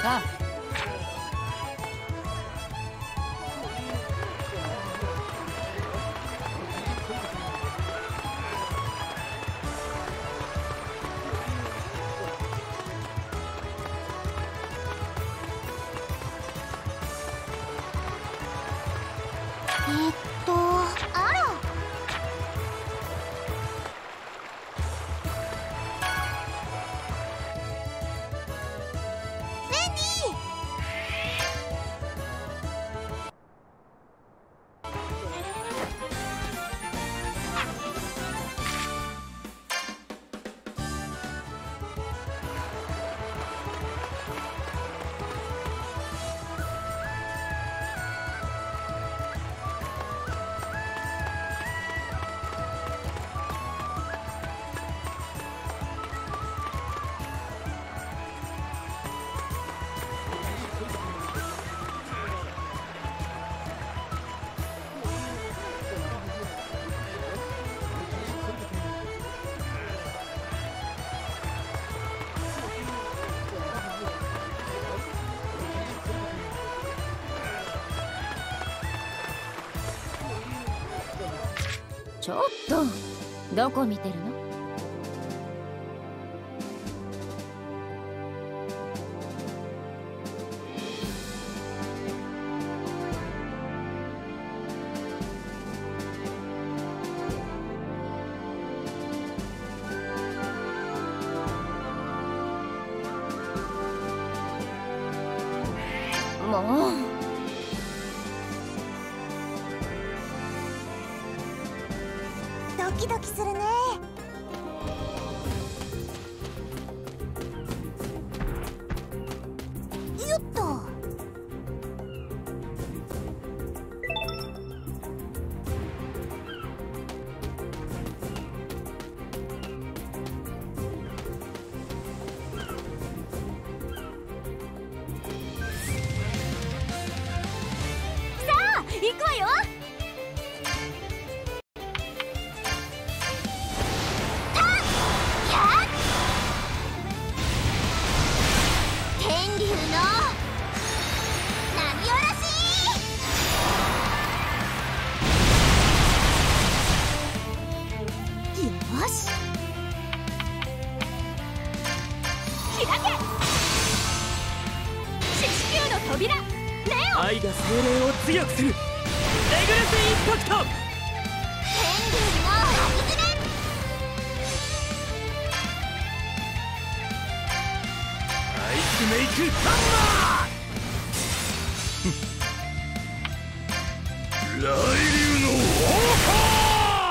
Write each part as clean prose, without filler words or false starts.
ああ。 あら。レニー。 ちょっとどこ見てるの？もう。 ドキドキするね。よっと。 さあ行くわよ。 よし。 開け。四死球の扉。レオン。 愛が精霊を強くする。レグルスインパクト。 天竜の箱詰め。 アイスメイクハンマー。雷竜の王冠。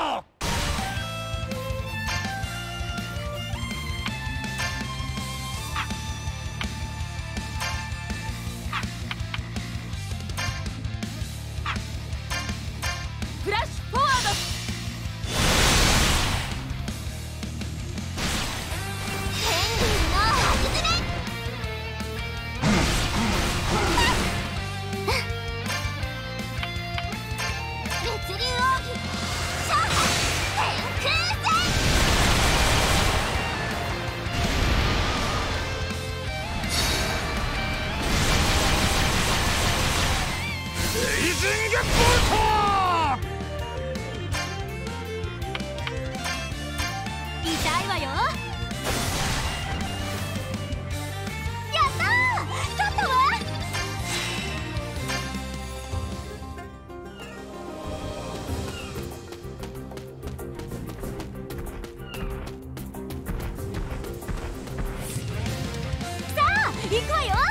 フラッシュフォワード。 天竜の箱詰め。物流奥義召喚天空戦。 レイジングボルト。 痛いわよ。やったー。勝ったわ。さあ行くわよ。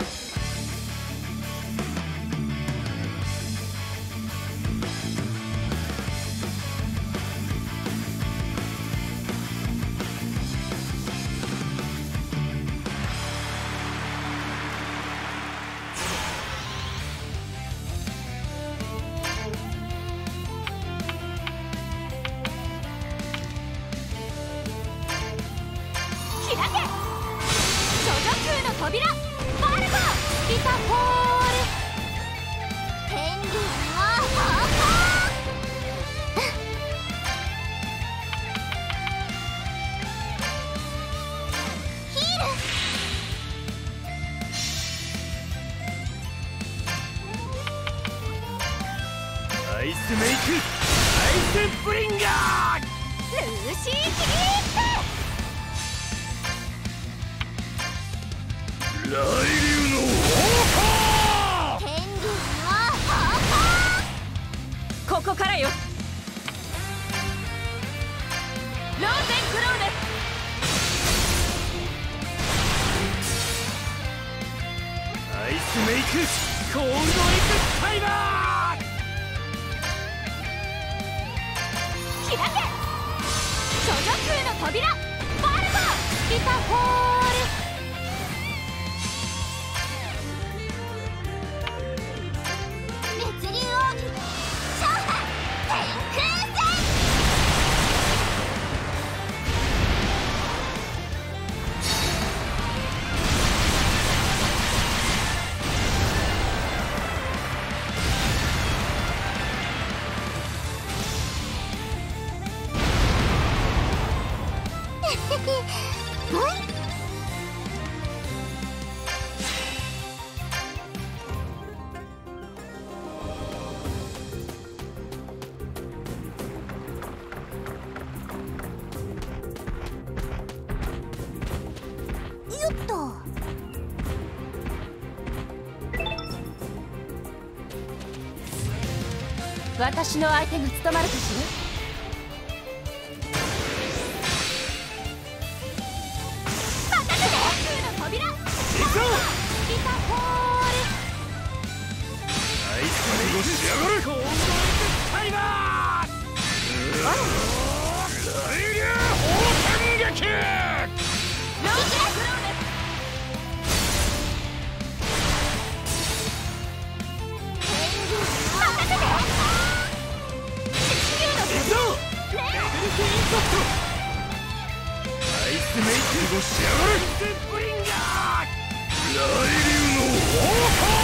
開け。処女空の扉。ファアイスメイクアイスブリンガー。 ルーシーキリ雷流の砲火。 天竜の砲火。ここからよ。ローゼンクローネ。 アイスメイクコールドエクスタイマー。 開け処女空の扉。バルバリタホール。 滅流奥義召喚天空戦。よっと。 私の相手が務まるかしら。 アイスメイクしやがる。コールドエクスタイマー。雷流砲撃。 ローゼンクローネ。 任せて。 いくぞレベル2インパクト。アイスメイクしやがる。アイスブリンガー。雷流の砲火。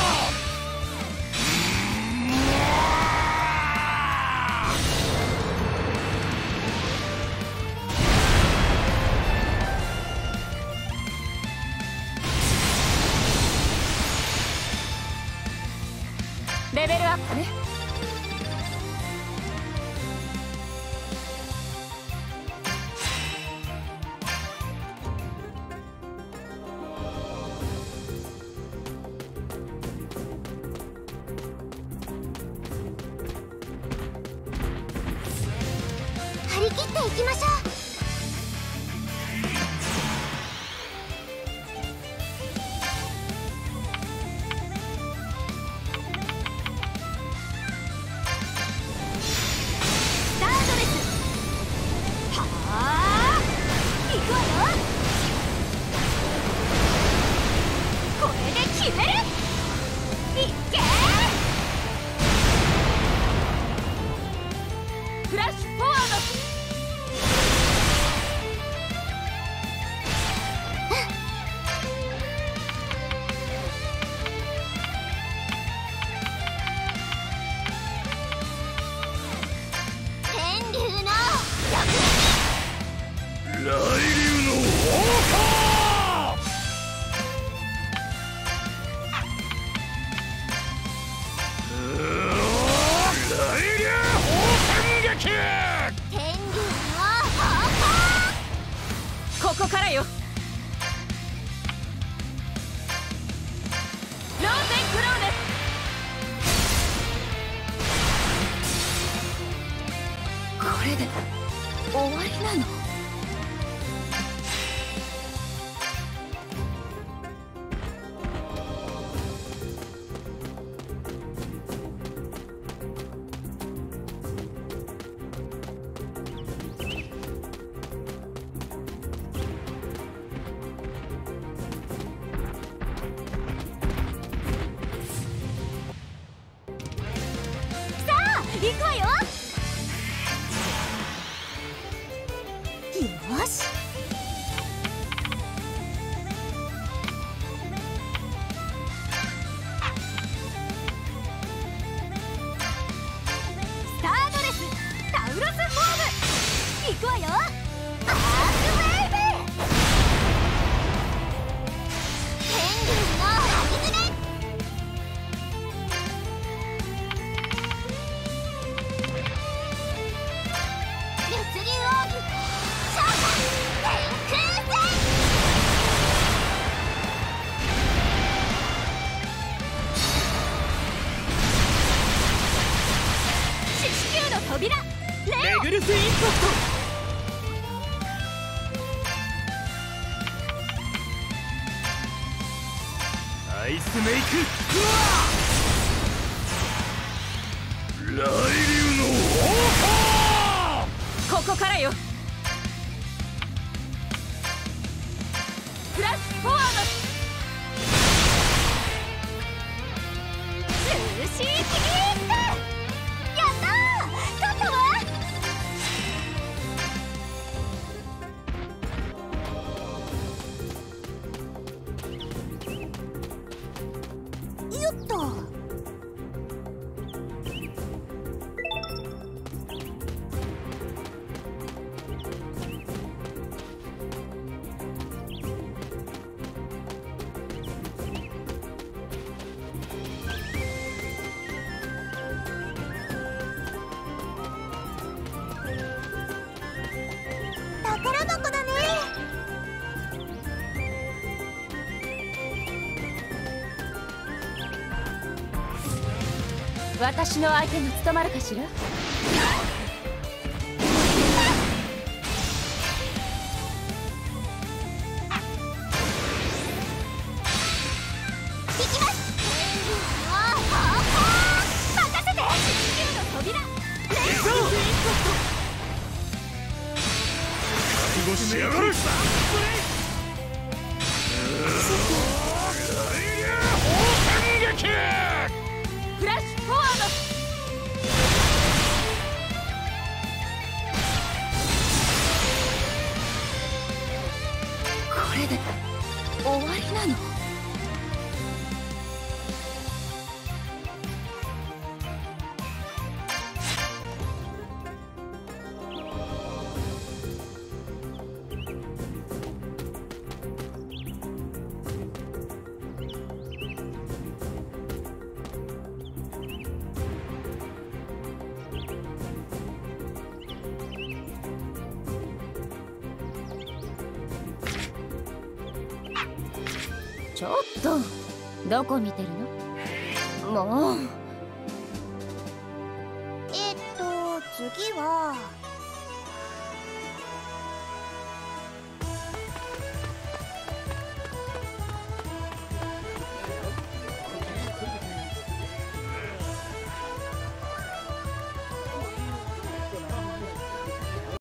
レベルアップね。 張り切っていきましょう。 スタードレス。はあ行くわよ。これで決める。いっけー。フラッシュフォワード。 天竜の雷流の砲火。雷流砲撃。 天竜の砲ここからよ。ローゼンクローネ。これで終わりなの。さあ行くわよ。 よし。 スタードレスタウロスフォーム。行くわよ。 アークウェーブ。天竜の巻き爪。 扉レオ。 レグルスインパクト。アイスメイク。雷流のここからよ。フラッシュフォワード。 ジューシーキリース。やったー、勝ったわ。よっと。宝箱だね。 私の相手に務まるかしら。 行きます。任せて。 地球の扉レオ。 覚悟しやがる。 フラッシュフォワード。これで終わりなの？ ちょっとどこ見てるの？もう。 次は